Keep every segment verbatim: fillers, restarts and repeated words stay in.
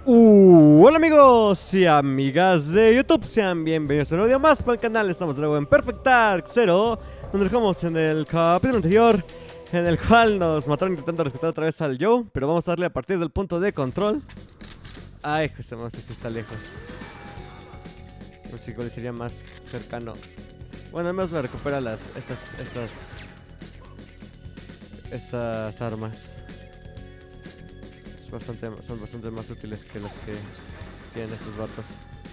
Uh, hola amigos y amigas de YouTube, sean bienvenidos a un video más para el canal. Estamos de nuevo en Perfect Dark Zero, donde dejamos en el capítulo anterior, en el cual nos mataron intentando rescatar otra vez al Joe, pero vamos a darle a partir del punto de control. Ay, José, no sé si está lejos. Un chico le sería más cercano. Bueno, al menos me recupera las, estas, estas, estas armas. Bastante, son bastante más útiles que los que tienen estos vatos.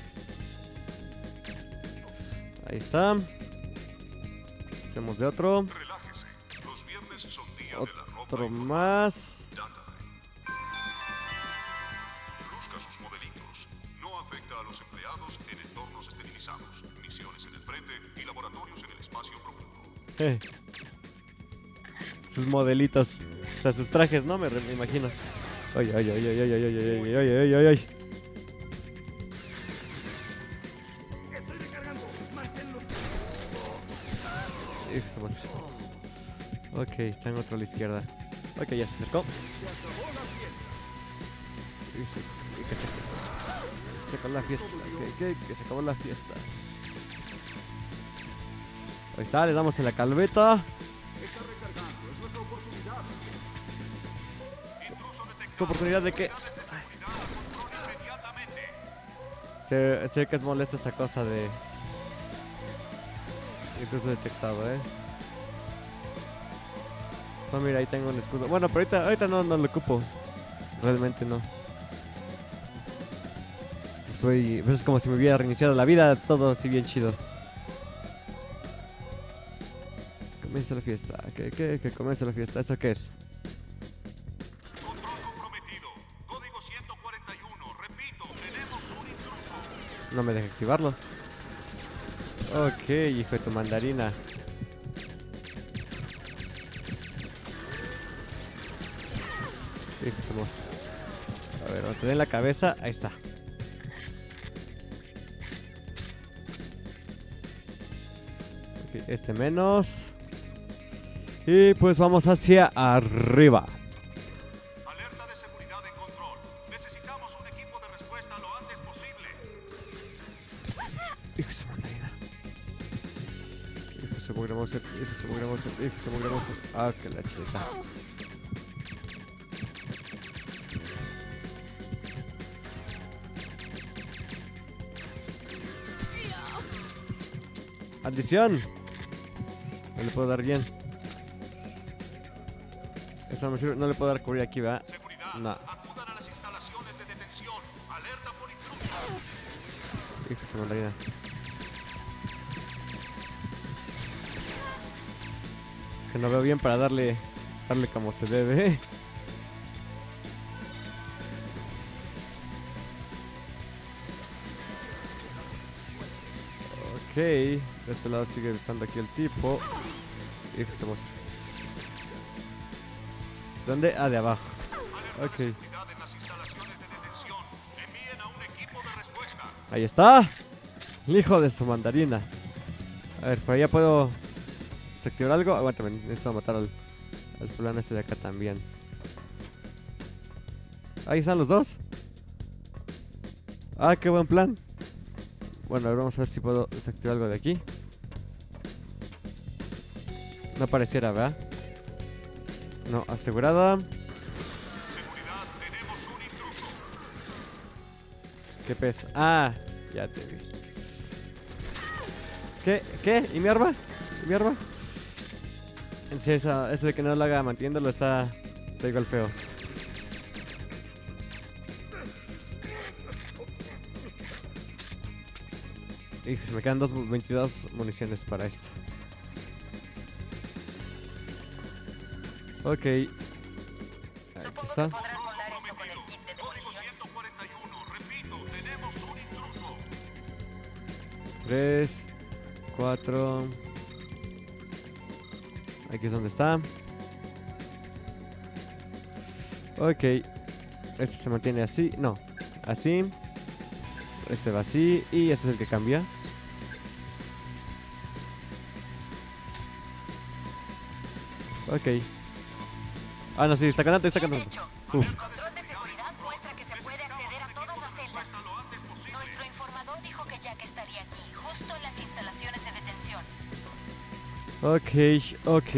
Ahí está. Hacemos de otro. Relájese. Los viernes son día Otro de la ropa y más. luzca sus modelitos. No afecta a los empleados en entornos esterilizados, misiones en el frente y laboratorios en el espacio profundo. Eh. Sus modelitos. O sea, sus trajes, ¿no? Me, me imagino. Ay, ay, ay, ay, ay, ay, ay, ay, ay, ay, ay, ay. Estoy recargando. Manténlos. Hijo de su madre. Ok, está en otro a la izquierda. Ok, ya se acercó. Y se, y que se, se acabó la fiesta. Que, que, que se acabó la fiesta. Ahí está, le damos en la calveta. Está recargando. Es nuestra oportunidad. Tu oportunidad de que... Se, sé que es molesta esta cosa de... Incluso detectado, eh. No, mira, ahí tengo un escudo. Bueno, pero ahorita, ahorita no, no lo ocupo. Realmente no. Soy... Pues es como si me hubiera reiniciado la vida. Todo así bien chido. Comienza la fiesta. ¿Qué, qué, qué comienza la fiesta? ¿Esto qué es? No me deja activarlo. Ok, hijo de tu mandarina. Hijo de su monstruo. A ver, te den la cabeza. Ahí está. Ok, este menos. Y pues vamos hacia arriba. Alerta de seguridad en control. Necesitamos un equipo de respuesta lo antes posible. Hijo de su mandarina. Hijo de su mugre monster. Hijo de su mugre monster. Hijo de su mugre monster. Ah, que la chica. ¡Maldición! No le puedo dar bien. Esa me sirve. No le puedo dar cubrir aquí, ¿verdad? Seguridad. No. Acudan a las instalaciones de detención. Alerta por intruso. Hijo de su mandarina. Es que no veo bien para darle darle como se debe. Ok, de este lado sigue estando aquí el tipo. Hijo de su monstruo. ¿Dónde? Ah, de abajo. Ok. Seguridad en las instalaciones de detención. Envíen a un equipo de respuesta. Ahí está. El hijo de su mandarina. A ver, por allá puedo desactivar algo. Aguántame, necesito matar al, al fulano este de acá también. Ahí están los dos. Ah, qué buen plan. Bueno, a ver, vamos a ver si puedo desactivar algo de aquí. No pareciera, ¿verdad? No, asegurada. Seguridad, tenemos un intruso. ¿Qué peso? Ah, ya te vi. ¿Qué? ¿Qué? ¿Y mi arma? ¿Y mi arma? Sí, eso, eso de que no lo haga manteniéndolo está, está igual feo. Hijos, me quedan dos, veintidós municiones para esto. Ok. Aquí está. Podrás volar eso con el kit de Código demolición. ciento cuarenta y uno. Repito, tenemos un intruso. Tres, cuatro. Aquí es donde está. Ok. Este se mantiene así. No, así. Este va así. Y este es el que cambia. Ok. Ah, no, sí, está cantando, está Bien cantando. hecho. Uf. El control de seguridad muestra que se puede acceder a todos Ok, ok.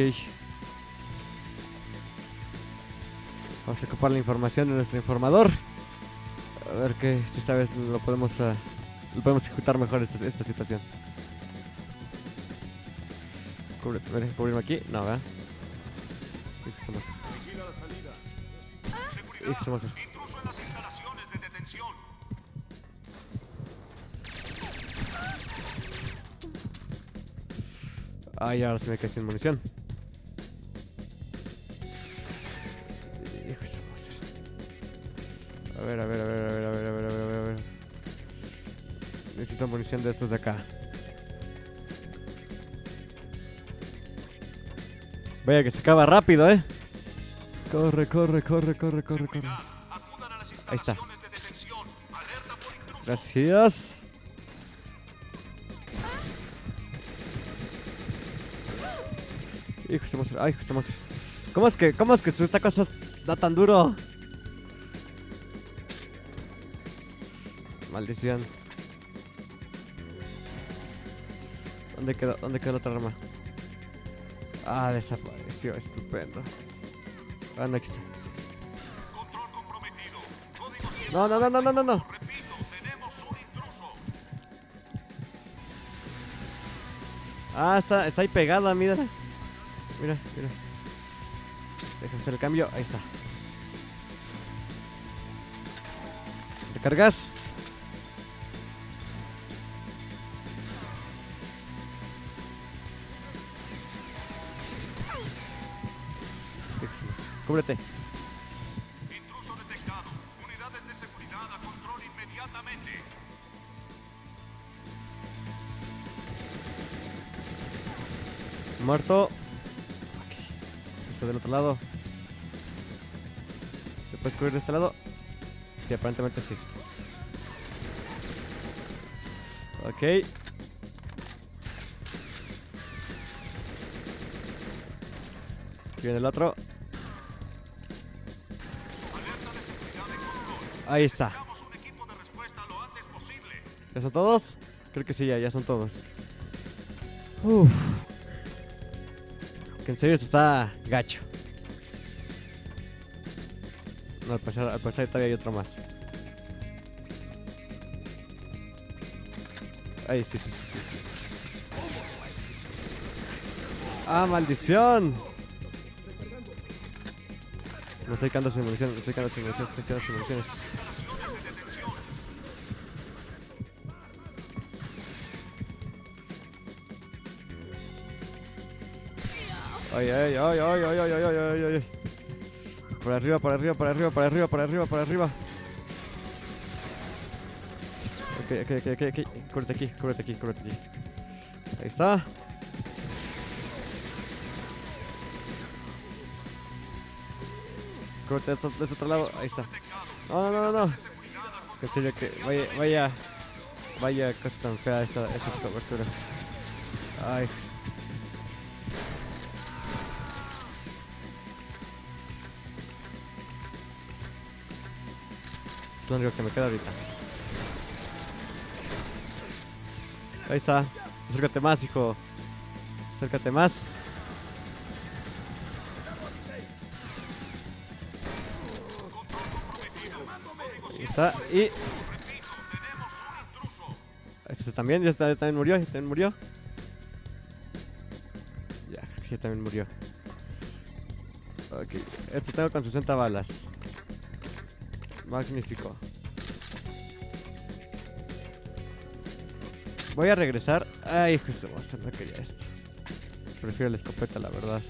Vamos a ocupar la información de nuestro informador. A ver que si esta vez lo podemos, uh, lo podemos ejecutar mejor esta, esta situación. Cubre, ¿me deja cubrirme aquí? No, ¿verdad? Hijo de Vigila la salida. Seguridad. Hijo de Intruso en las instalaciones de detención. Ay, ahora se me quedé sin munición. Hijo de su madre. A ver, a ver, a ver, a ver, a ver, a ver, a ver, a ver, a ver. Necesito munición de estos de acá. Vaya que se acaba rápido, ¿eh? Corre, corre, corre, corre, corre, corre. Acudan a las Ahí está. instalaciones de detención. Alerta por intruso. Gracias. Hijo de su madre, ay, hijo de su madre. ¿Cómo es que, cómo es que esta cosa da tan duro? Maldición. ¿Dónde quedó? ¿Dónde quedó la otra arma? Ah, desapareció, estupendo. Ah, no, aquí está. Control comprometido. Código cien. No, no, no, no, no, no, no. Repito, tenemos un intruso. Ah, está, está ahí pegada, mira. Mira, mira. Déjame hacer el cambio, ahí está. Recargas. Cúbrete. Intruso detectado. Unidades de seguridad a control inmediatamente. Muerto. Ok. Está del otro lado. ¿Te puedes cubrir de este lado? Sí, aparentemente sí. Ok. Aquí viene el otro. Ahí está. Necesitamos un equipo de respuesta lo antes posible. ¿Ya son todos? Creo que sí, ya, ya son todos. Uff. Que en serio esto está gacho. No, al pasar, al pasar todavía hay otro más. Ay, sí, sí, sí, sí, sí. ¡Ah, maldición! Me estoy quedando sin munición, me estoy quedando sin munición, me estoy quedando sin municiones. Ay, ay, ay, ay, ay, ay, ay, ay, ay, ay. Por arriba, por arriba, por arriba, por arriba, por arriba, por arriba. Ok, ok, ok, ok, ok. Cúbrete aquí, cúbrete aquí, cúbrete aquí. Ahí está. Cúbrete de este, de este otro lado. Ahí está. No, no, no, no, no. Es que en serio que vaya, vaya, vaya cosa tan fea esta, estas coberturas. Ay, es lo único que me queda ahorita. Ahí está. Acércate más, hijo. Acércate más. Ahí está. Y... Este también, ya está, ya también murió, ya también murió. Ya, ya también murió. Ok, esto tengo con sesenta balas. Magnífico. Voy a regresar. Ay, Jesús, no quería esto. Prefiero la escopeta, la verdad.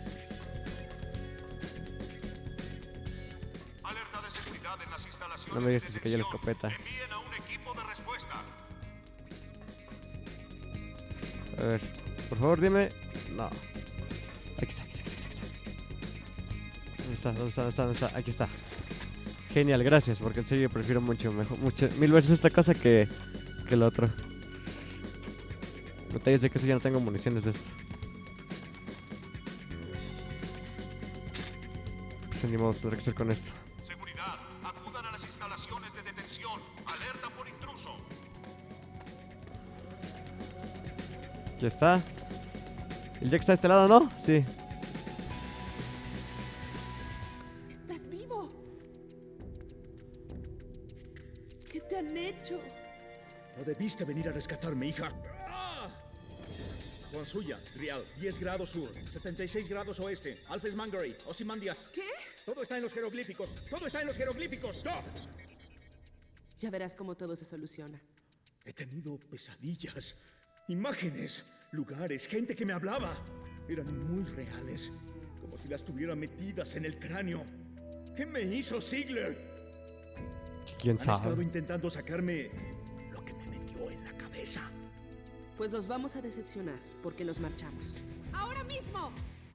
Alerta de seguridad en las instalaciones. No me digas de que se cayó la detención. escopeta. Envíen a un equipo de respuesta. A ver, por favor, dime. No. Aquí está, aquí está, aquí está, aquí está. ¿Dónde está? ¿Dónde está? ¿Dónde está? ¿Dónde está? Aquí está. Genial, gracias, porque en serio prefiero mucho, mejor, mucho, mil veces esta cosa que, que lo otro. Detalles de que si ya no tengo municiones de esto. Pues ni modo, tendré que hacer con esto. Seguridad, acudan a las instalaciones de detención. Alerta por intruso. Aquí está. El Jack está de este lado, ¿no? Sí. ¿Estás vivo? ¿Qué te han hecho? No debiste venir a rescatarme, hija. ¡Ah! Suya, Rial, diez grados sur, setenta y seis grados oeste, Alphes Mangary, Ozymandias. ¿Qué? Todo está en los jeroglíficos, todo está en los jeroglíficos. ¡No! Ya verás cómo todo se soluciona. He tenido pesadillas, imágenes, lugares, gente que me hablaba. Eran muy reales, como si las tuviera metidas en el cráneo. ¿Qué me hizo Ziegler? ¿Quién Han sabe? estado intentando sacarme lo que me metió en la cabeza. Pues los vamos a decepcionar, porque nos marchamos. ¡Ahora mismo!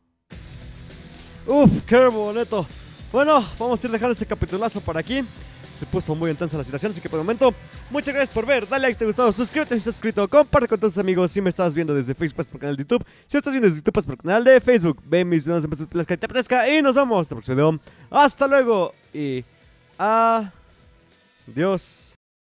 Uf, qué bonito. Bueno, vamos a ir dejando este capitulazo por aquí. Se puso muy intensa la situación, así que por el momento, muchas gracias por ver. Dale like si te ha gustado, suscríbete si estás suscrito, comparte con todos tus amigos. Si me estás viendo desde Facebook, pues por el canal de YouTube. Si me estás viendo desde YouTube, pues por el canal de Facebook. Ve mis videos en las que te apetezca y nos vemos hasta el próximo video. Hasta luego y adiós.